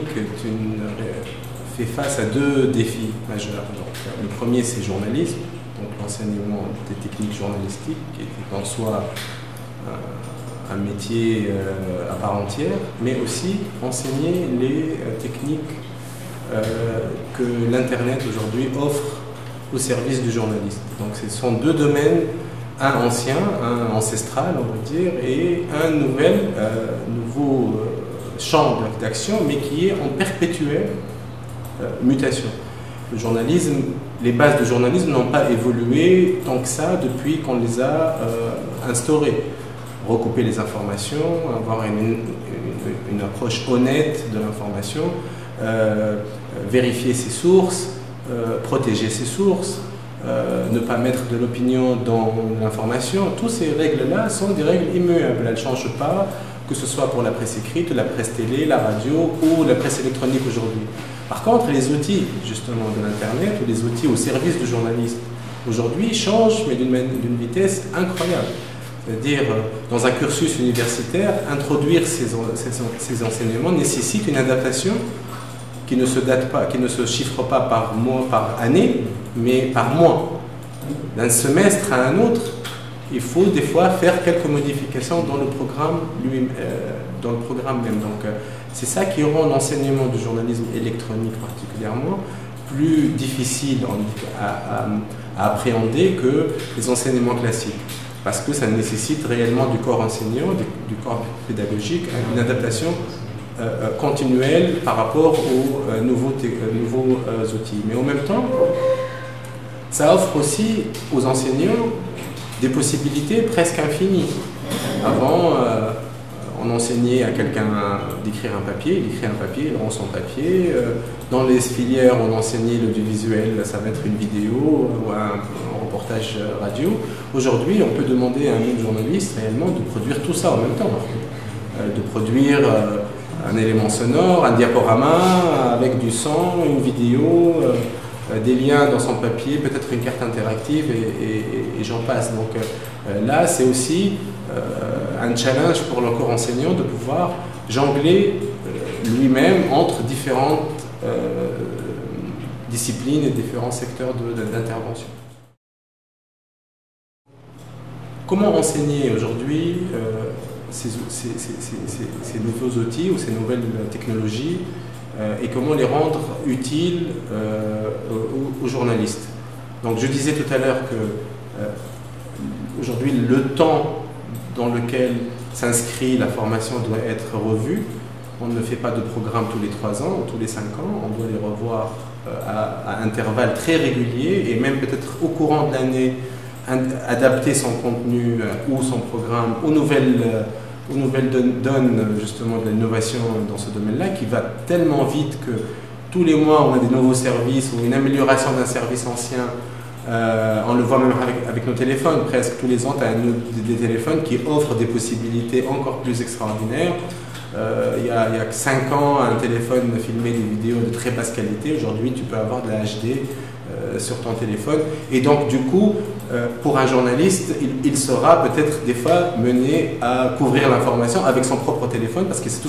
électronique fait face à deux défis majeurs. Donc, le premier, c'est le journalisme, donc l'enseignement des techniques journalistiques, qui est en soi un métier à part entière, mais aussi enseigner les techniques que l'Internet aujourd'hui offre au service du journaliste. Donc ce sont deux domaines, un ancien, un ancestral, on va dire, et un nouveau champ d'action, mais qui est en perpétuelle mutation. Le journalisme, les bases du journalisme n'ont pas évolué tant que ça depuis qu'on les a instaurées. Recouper les informations, avoir une approche honnête de l'information, vérifier ses sources, protéger ses sources, ne pas mettre de l'opinion dans l'information. Toutes ces règles-là sont des règles immuables, elles ne changent pas, que ce soit pour la presse écrite, la presse télé, la radio ou la presse électronique aujourd'hui. Par contre, les outils justement de l'Internet ou les outils au service du journaliste aujourd'hui changent, mais d'une vitesse incroyable. C'est-à-dire, dans un cursus universitaire, introduire ces enseignements nécessite une adaptation qui ne se date pas, qui ne se chiffre pas par mois, par année, mais par mois. D'un semestre à un autre, il faut des fois faire quelques modifications dans le programme même. Donc, c'est ça qui rend l'enseignement du journalisme électronique particulièrement plus difficile à appréhender que les enseignements classiques. Parce que ça nécessite réellement du corps enseignant, du corps pédagogique, une adaptation continuelle par rapport aux nouveaux outils. Mais en même temps, ça offre aussi aux enseignants des possibilités presque infinies. Avant, on enseignait à quelqu'un d'écrire un papier, il écrit un papier, il rend son papier. Dans les filières, on enseignait l'audiovisuel, ça va être une vidéo ou un reportage radio. Aujourd'hui, on peut demander à un même journaliste réellement de produire tout ça en même temps. De produire un élément sonore, un diaporama avec du son, une vidéo, des liens dans son papier, peut-être une carte interactive et j'en passe. Donc là, c'est aussi un challenge pour le corps enseignant de pouvoir jongler lui-même entre différentes disciplines et différents secteurs d'intervention. Comment enseigner aujourd'hui ces nouveaux outils ou ces nouvelles technologies et comment les rendre utiles aux journalistes? Donc je disais tout à l'heure que aujourd'hui le temps dans lequel s'inscrit la formation doit être revu. On ne fait pas de programme tous les 3 ans ou tous les 5 ans, on doit les revoir à intervalles très réguliers et même peut-être au courant de l'année adapter son contenu ou son programme aux nouvelles donnes justement de l'innovation dans ce domaine-là qui va tellement vite que tous les mois on a des nouveaux services ou une amélioration d'un service ancien. On le voit même avec nos téléphones, presque tous les ans tu as des téléphones qui offrent des possibilités encore plus extraordinaires. Il y a 5 ans, un téléphone filmait des vidéos de très basse qualité. Aujourd'hui, tu peux avoir de la HD sur ton téléphone. Et donc, du coup, pour un journaliste, il sera peut-être des fois mené à couvrir l'information avec son propre téléphone parce que c'est tout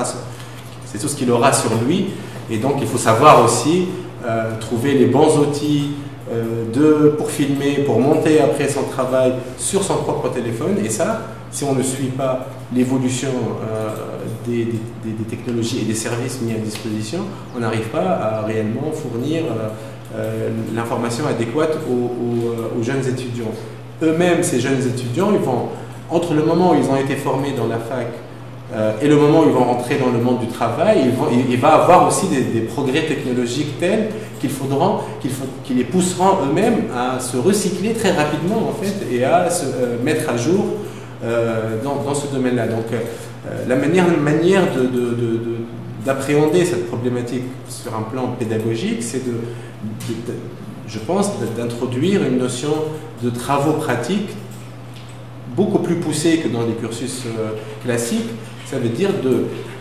ce qu'il aura sur lui. Et donc, il faut savoir aussi trouver les bons outils pour filmer, pour monter après son travail sur son propre téléphone. Et ça, si on ne suit pas l'évolution des technologies et des services mis à disposition, on n'arrive pas à réellement fournir l'information adéquate aux jeunes étudiants. Eux-mêmes, ces jeunes étudiants, entre le moment où ils ont été formés dans la fac et le moment où ils vont rentrer dans le monde du travail, il va avoir aussi des progrès technologiques tels qui les pousseront eux-mêmes à se recycler très rapidement en fait et à se mettre à jour dans ce domaine-là. Donc la manière d'appréhender cette problématique sur un plan pédagogique, c'est je pense d'introduire une notion de travaux pratiques beaucoup plus poussée que dans les cursus classiques. Ça veut dire de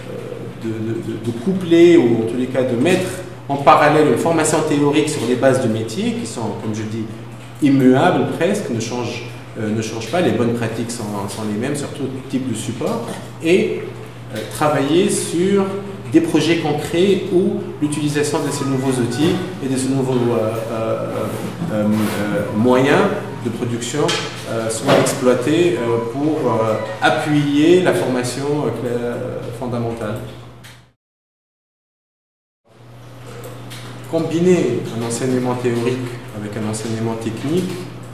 coupler ou en tous les cas de mettre en parallèle une formation théorique sur les bases du métier qui sont, comme je dis, immuables presque, ne changent pas, les bonnes pratiques sont les mêmes sur tout type de support, et travailler sur des projets concrets où l'utilisation de ces nouveaux outils et de ces nouveaux moyens de production soit exploités pour appuyer la formation fondamentale. Combiner un enseignement théorique avec un enseignement technique,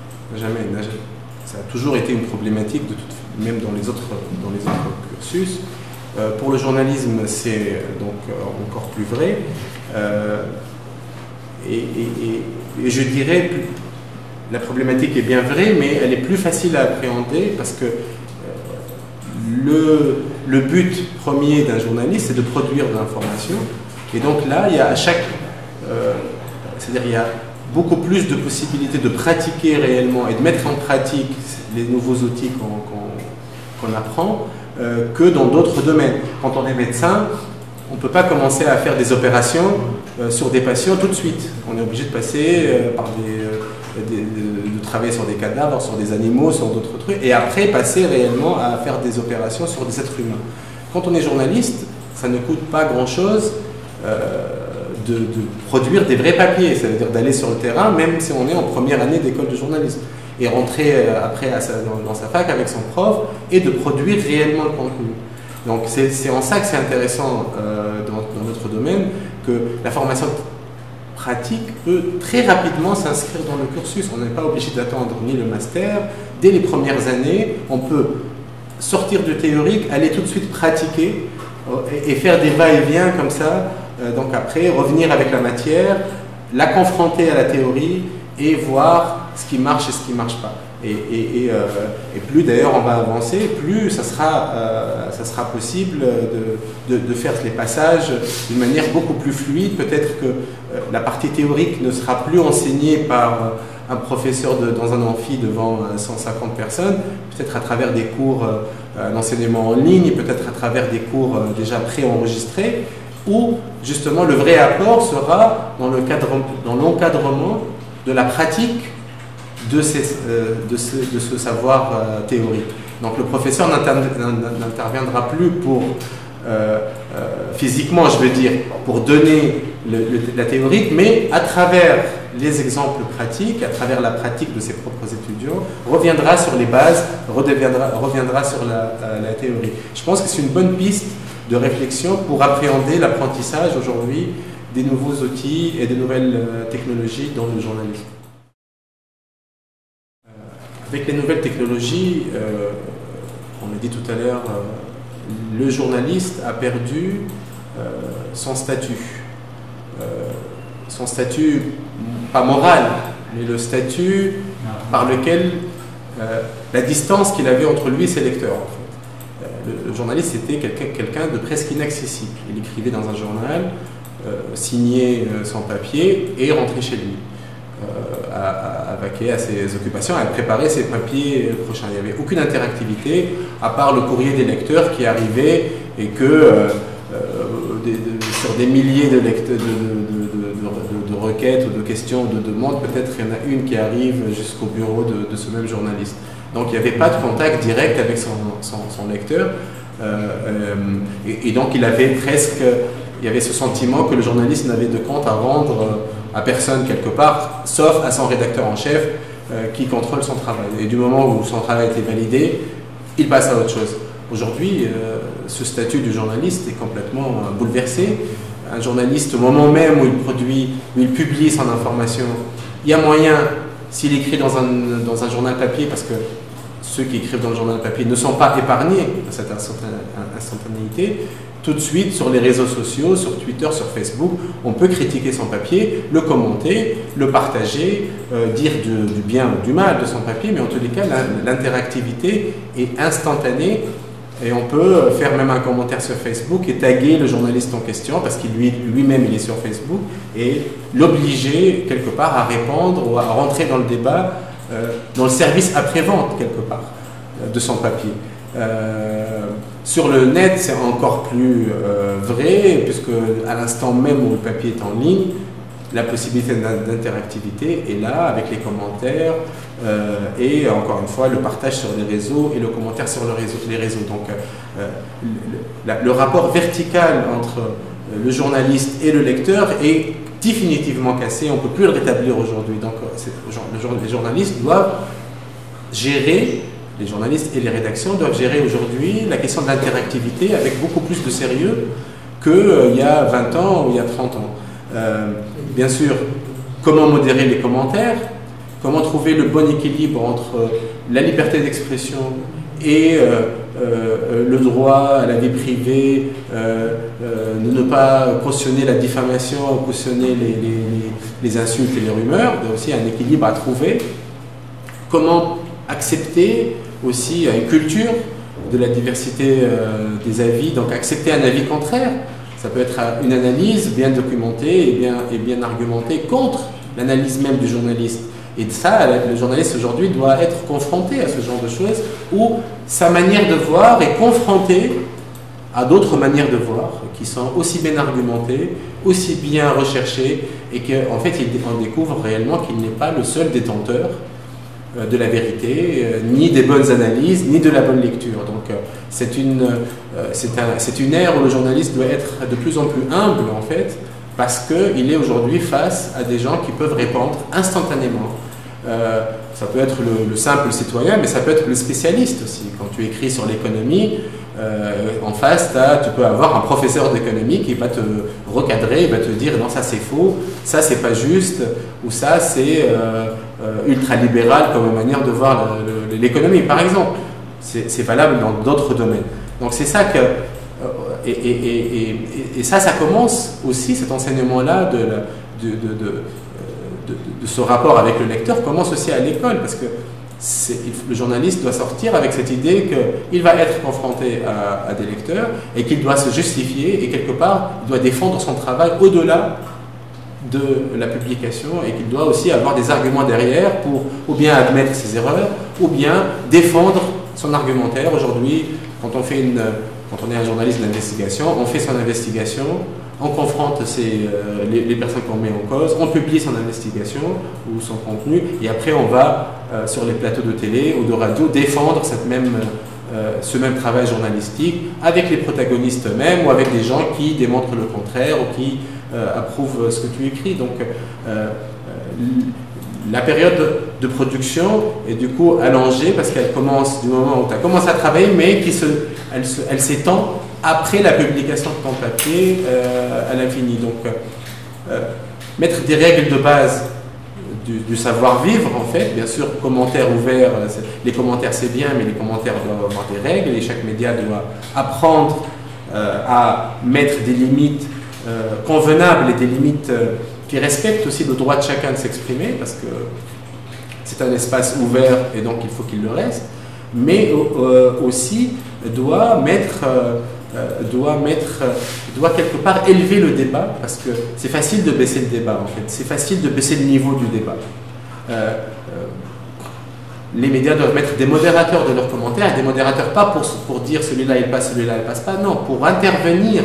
ça a toujours été une problématique, même dans les autres cursus. Pour le journalisme, c'est donc encore plus vrai. Et je dirais, la problématique est bien vraie, mais elle est plus facile à appréhender parce que le but premier d'un journaliste, c'est de produire de l'information. Et donc là, il y a c'est-à-dire il y a beaucoup plus de possibilités de pratiquer réellement et de mettre en pratique les nouveaux outils qu'on apprend que dans d'autres domaines. Quand on est médecin, on ne peut pas commencer à faire des opérations sur des patients tout de suite. On est obligé de passer par de travailler sur des cadavres, sur des animaux, sur d'autres trucs, et après passer réellement à faire des opérations sur des êtres humains. Quand on est journaliste, ça ne coûte pas grand-chose de produire des vrais papiers, ça veut dire d'aller sur le terrain, même si on est en première année d'école de journalisme, et rentrer après dans sa fac avec son prof, et de produire réellement le contenu. Donc c'est en ça que c'est intéressant dans notre domaine, que la formation pratique peut très rapidement s'inscrire dans le cursus. On n'est pas obligé d'attendre ni le master. Dès les premières années, on peut sortir du théorique, aller tout de suite pratiquer et faire des va-et-vient comme ça. Donc après, revenir avec la matière, la confronter à la théorie et voir ce qui marche et ce qui ne marche pas. Et plus d'ailleurs on va avancer, plus ça sera possible de faire les passages d'une manière beaucoup plus fluide. Peut-être que la partie théorique ne sera plus enseignée par un professeur dans un amphi devant 150 personnes, peut-être à travers des cours d'enseignement en ligne, peut-être à travers des cours déjà préenregistrés, où justement le vrai apport sera dans l'encadrement de la pratique de ce savoir théorique. Donc le professeur n'interviendra plus pour, physiquement je veux dire, pour donner la théorique, mais à travers les exemples pratiques, à travers la pratique de ses propres étudiants, reviendra sur les bases, reviendra sur la théorie. Je pense que c'est une bonne piste de réflexion pour appréhender l'apprentissage aujourd'hui des nouveaux outils et des nouvelles technologies dans le journalisme. Avec les nouvelles technologies, on l'a dit tout à l'heure, le journaliste a perdu son statut. Son statut, pas moral, mais le statut par lequel, la distance qu'il avait entre lui et ses lecteurs. En fait. Le journaliste était quelqu'un de presque inaccessible. Il écrivait dans un journal, signait son papier et rentrait chez lui. À vaquer à ses occupations, à préparer ses papiers prochains. Il n'y avait aucune interactivité, à part le courrier des lecteurs qui arrivait et que sur des milliers de requêtes ou de questions, de demandes, peut-être il y en a une qui arrive jusqu'au bureau de ce même journaliste. Donc il n'y avait pas de contact direct avec son lecteur et donc il avait ce sentiment que le journaliste n'avait de compte à rendre à personne quelque part, sauf à son rédacteur en chef qui contrôle son travail. Et du moment où son travail a été validé, il passe à autre chose. Aujourd'hui, ce statut du journaliste est complètement bouleversé. Un journaliste, au moment même où il publie son information, il y a moyen, s'il écrit dans un journal papier, parce que ceux qui écrivent dans le journal papier ne sont pas épargnés de cette instantanéité, tout de suite sur les réseaux sociaux, sur Twitter, sur Facebook, on peut critiquer son papier, le commenter, le partager, dire du bien ou du mal de son papier, mais en tous les cas, l'interactivité est instantanée et on peut faire même un commentaire sur Facebook et taguer le journaliste en question parce qu'il lui-même il est sur Facebook et l'obliger quelque part à répondre ou à rentrer dans le débat, dans le service après-vente quelque part de son papier. Sur le net, c'est encore plus vrai, puisque à l'instant même où le papier est en ligne, la possibilité d'interactivité est là, avec les commentaires, et encore une fois, le partage sur les réseaux et le commentaire sur les réseaux. Donc, le rapport vertical entre le journaliste et le lecteur est définitivement cassé, on ne peut plus le rétablir aujourd'hui. Donc les journalistes doivent gérer, les journalistes et les rédactions doivent gérer aujourd'hui la question de l'interactivité avec beaucoup plus de sérieux qu'il y a 20 ans ou il y a 30 ans. Bien sûr, comment modérer les commentaires, comment trouver le bon équilibre entre la liberté d'expression et le droit à la vie privée, ne pas cautionner la diffamation, cautionner les insultes et les rumeurs. Il y a aussi un équilibre à trouver. Comment accepter aussi une culture de la diversité des avis, donc accepter un avis contraire. Ça peut être une analyse bien documentée et bien argumentée contre l'analyse même du journaliste. Et ça, le journaliste aujourd'hui doit être confronté à ce genre de choses où sa manière de voir est confrontée à d'autres manières de voir qui sont aussi bien argumentées, aussi bien recherchées et qu'en fait, on découvre réellement qu'il n'est pas le seul détenteur de la vérité, ni des bonnes analyses, ni de la bonne lecture. Donc c'est une ère où le journaliste doit être de plus en plus humble en fait, parce qu'il est aujourd'hui face à des gens qui peuvent répondre instantanément. Ça peut être le simple citoyen, mais ça peut être le spécialiste aussi. Quand tu écris sur l'économie, en face, tu peux avoir un professeur d'économie qui va te recadrer, il va te dire non, ça c'est faux, ça c'est pas juste, ou ça c'est ultralibéral comme manière de voir l'économie, par exemple. C'est valable dans d'autres domaines. Donc c'est ça que... Et ça commence aussi, cet enseignement-là de ce rapport avec le lecteur commence aussi à l'école, parce que le journaliste doit sortir avec cette idée qu'il va être confronté à des lecteurs et qu'il doit se justifier et quelque part il doit défendre son travail au-delà de la publication et qu'il doit aussi avoir des arguments derrière pour ou bien admettre ses erreurs ou bien défendre son argumentaire. Aujourd'hui, quand on est un journaliste d'investigation, on fait son investigation, on confronte les personnes qu'on met en cause, on publie son investigation ou son contenu, et après on va sur les plateaux de télé ou de radio défendre ce même travail journalistique avec les protagonistes eux-mêmes ou avec des gens qui démontrent le contraire ou qui approuvent ce que tu écris. Donc la période de production est du coup allongée parce qu'elle commence du moment où tu as commencé à travailler, mais elle s'étend après la publication de ton papier à l'infini. Donc, mettre des règles de base du savoir-vivre, en fait, bien sûr, commentaires ouverts, les commentaires c'est bien, mais les commentaires doivent avoir des règles et chaque média doit apprendre à mettre des limites convenables et des limites qui respectent aussi le droit de chacun de s'exprimer, parce que c'est un espace ouvert et donc il faut qu'il le reste, mais aussi doit quelque part élever le débat, parce que c'est facile de baisser le débat en fait, c'est facile de baisser le niveau du débat. Les médias doivent mettre des modérateurs de leurs commentaires, et des modérateurs pas pour dire celui-là il passe, celui-là il passe pas, non, pour intervenir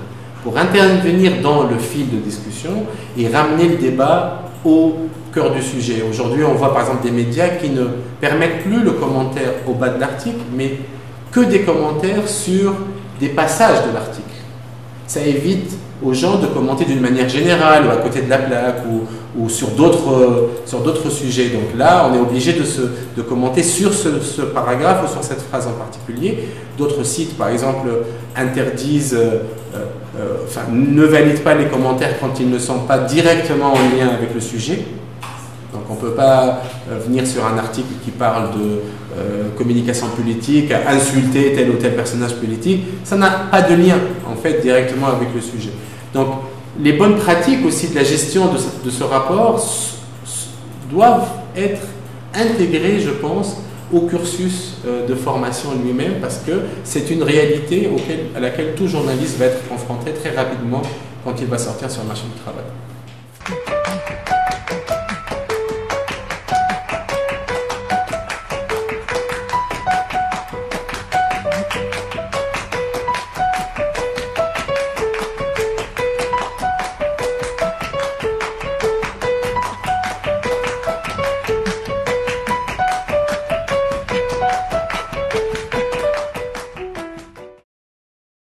dans le fil de discussion et ramener le débat au cœur du sujet. Aujourd'hui, on voit par exemple des médias qui ne permettent plus le commentaire au bas de l'article, mais que des commentaires sur des passages de l'article. Ça évite aux gens de commenter d'une manière générale ou à côté de la plaque ou sur d'autres sujets. Donc là, on est obligé de commenter sur ce paragraphe ou sur cette phrase en particulier. D'autres sites, par exemple, interdisent, ne valident pas les commentaires quand ils ne sont pas directement en lien avec le sujet. Donc on ne peut pas venir sur un article qui parle de communication politique, insulter tel ou tel personnage politique. Ça n'a pas de lien en fait directement avec le sujet. Donc les bonnes pratiques aussi de la gestion de ce rapport doivent être intégrées, je pense, au cursus de formation lui-même, parce que c'est une réalité à laquelle tout journaliste va être confronté très rapidement quand il va sortir sur le marché du travail.